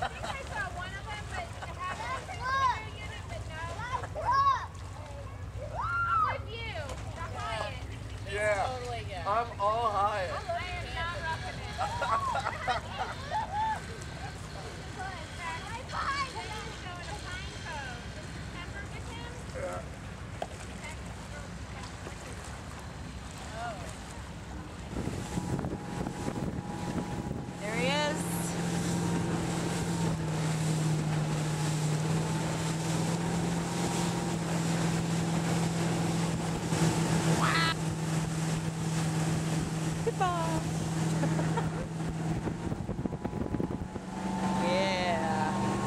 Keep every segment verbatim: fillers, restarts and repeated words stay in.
I saw one of them, but have a unit, but no. I'm with you. The Hyatt. Yeah. Totally, yeah. I'm all Hyatt. I am not roughing it. Yeah. There he is. Wow. Goodbye. Yeah.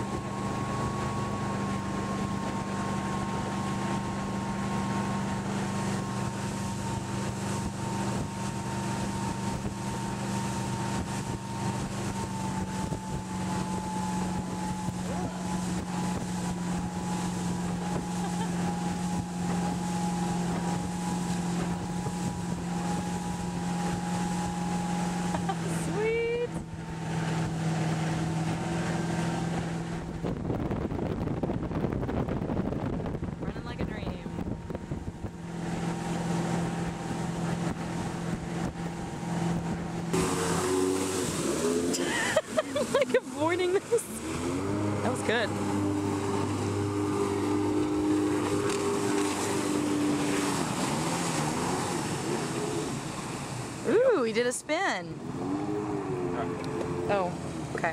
Sweet. Running like a dream. Like avoiding this. That was good. Ooh, he did a spin. Oh, okay.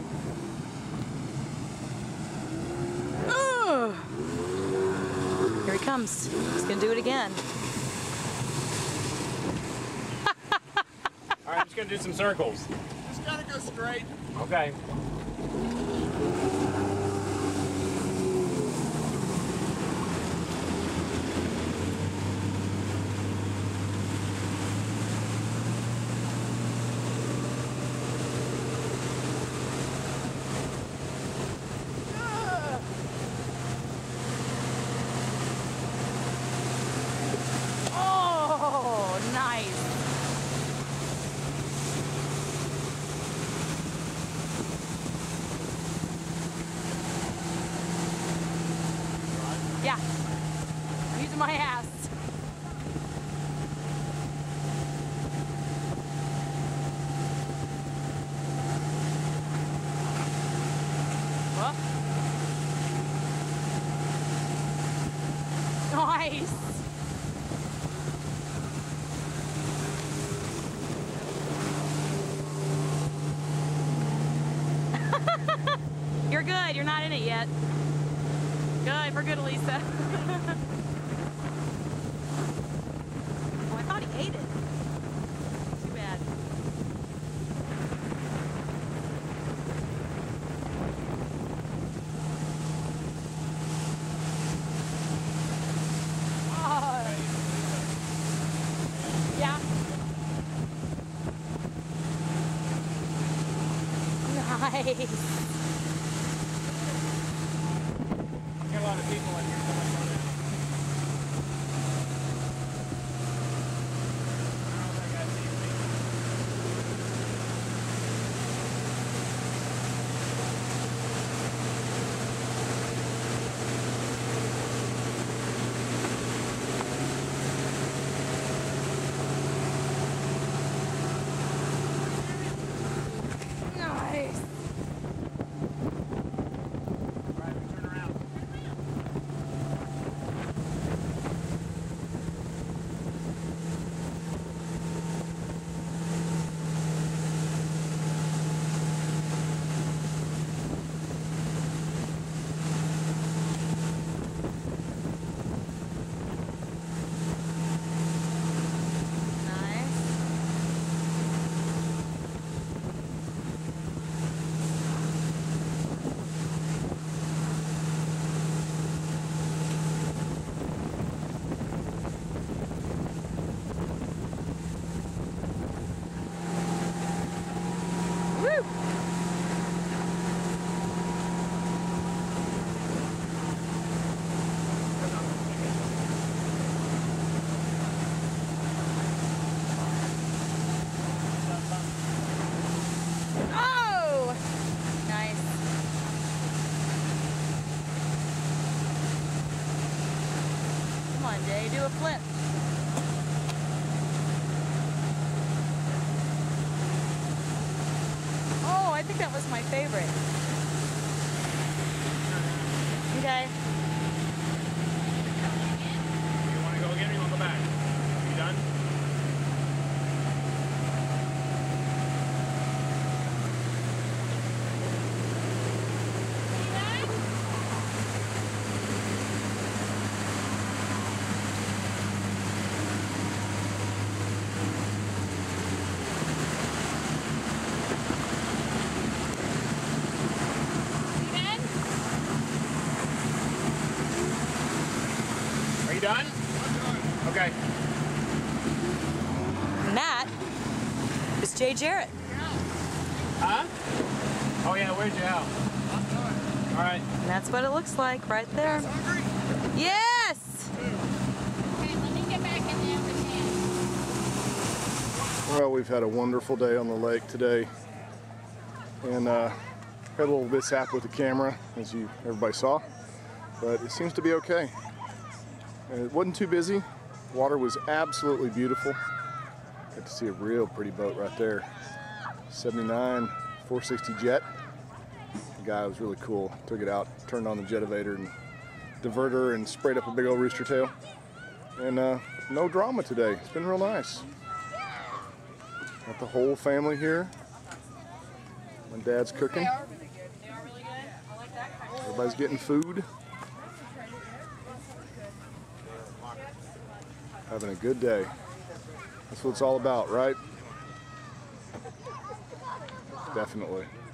Ugh. Here he comes. He's gonna do it again. All right, I'm just gonna do some circles. Just gotta go straight. Okay. Oh, nice. Yeah. I'm using my ass. Whoop. Nice. You're good. You're not in it yet. Good. We're good, Elisa. Oh, I thought he ate it. Too bad. Oh. Yeah. Nice. Got a lot of people in here. So much fun. I don't think I see me. Nice. All right, we turn around. Nice. Woo! Oh! Nice. on, Jay. Do a flip. Oh, I think that was my favorite. Okay. You want to go again or you want to go back? You done? Are you done? Okay. And that is Jay Jarrett. Huh? Oh yeah, where's your out? All right. And that's what it looks like right there. Yes! Okay, let me get back in there with him. Well, we've had a wonderful day on the lake today, and uh, had a little mishap with the camera, as you everybody saw, but it seems to be okay. And it wasn't too busy. Water was absolutely beautiful. Got to see a real pretty boat right there. seventy-nine four sixty jet. The guy was really cool. Took it out, turned on the jetivator and diverter, and sprayed up a big old rooster tail. And uh, no drama today. It's been real nice. Got the whole family here. My dad's cooking. Everybody's getting food. Having a good day. That's what it's all about, right? Definitely.